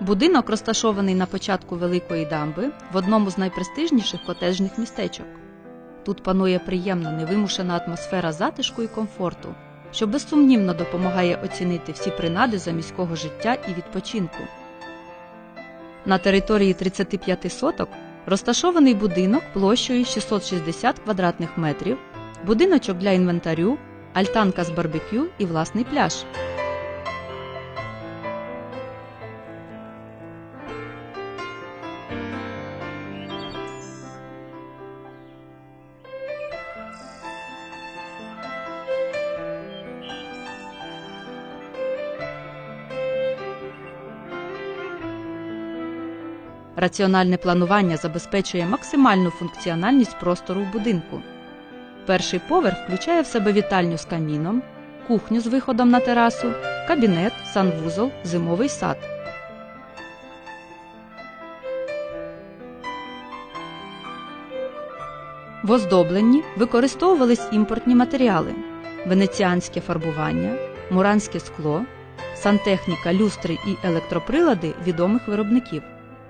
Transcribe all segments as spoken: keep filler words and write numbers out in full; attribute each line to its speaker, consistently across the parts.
Speaker 1: Будинок розташований на початку Великої дамби в одному з найпрестижніших котеджних містечок. Тут панує приємна, невимушена атмосфера затишку і комфорту, що безсумнівно допомагає оцінити всі принади заміського життя і відпочинку. На території тридцяти п'яти соток розташований будинок площею шістсот шістдесят квадратних метрів, будиночок для інвентарю, альтанка з барбекю і власний пляж. Раціональне планування забезпечує максимальну функціональність простору в будинку. Перший поверх включає в себе вітальню з каміном, кухню з виходом на терасу, кабінет, санвузол, зимовий сад. В оздобленні використовувались імпортні матеріали – венеціанське фарбування, муранське скло, сантехніка, люстри і електроприлади відомих виробників.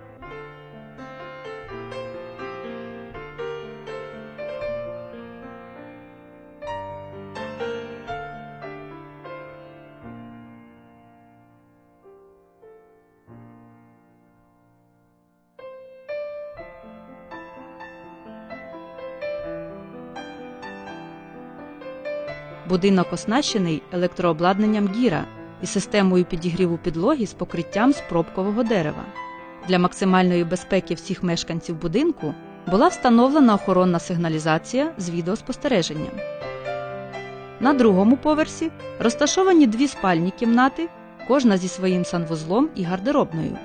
Speaker 1: Будинок оснащений електрообладнанням гіра і системою підігріву підлоги з покриттям з пробкового дерева. Для максимальної безпеки всіх мешканців будинку була встановлена охоронна сигналізація з відеоспостереженням. На другому поверсі розташовані дві спальні кімнати, кожна зі своїм санвузлом і гардеробною.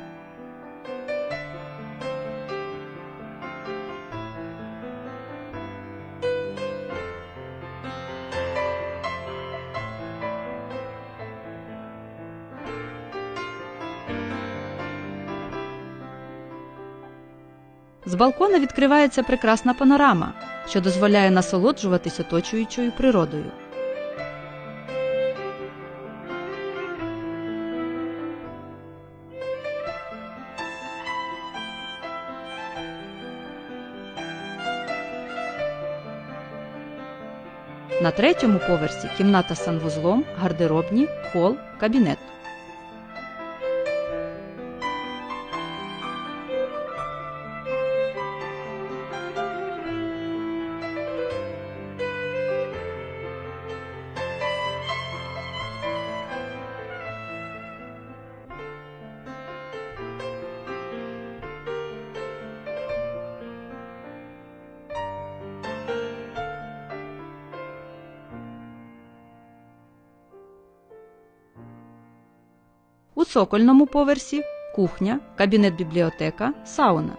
Speaker 1: З балкона відкривається прекрасна панорама, що дозволяє насолоджуватись оточуючою природою. На третьому поверсі кімната з санвузлом, гардеробні, хол, кабінет. У цокольному поверсі – кухня, кабінет-бібліотека, сауна.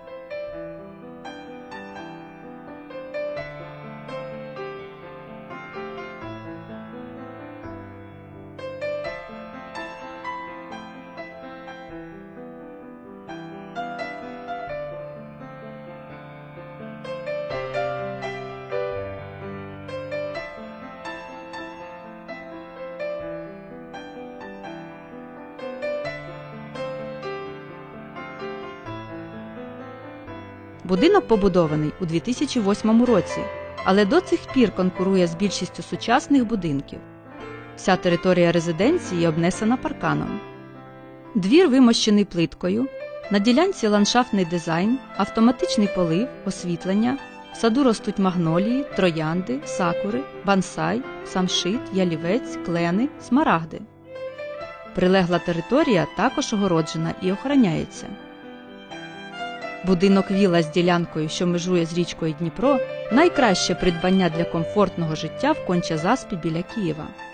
Speaker 1: Будинок побудований у дві тисячі восьмому році, але до цих пір конкурує з більшістю сучасних будинків. Вся територія резиденції обнесена парканом. Двір вимощений плиткою, на ділянці ландшафтний дизайн, автоматичний полив, освітлення, в саду ростуть магнолії, троянди, сакури, бонсай, самшит, ялівець, клени, смарагди. Прилегла територія також огороджена і охороняється. Будинок вілла з ділянкою, що межує з річкою Дніпро – найкраще придбання для комфортного життя в Конча-Заспі біля Києва.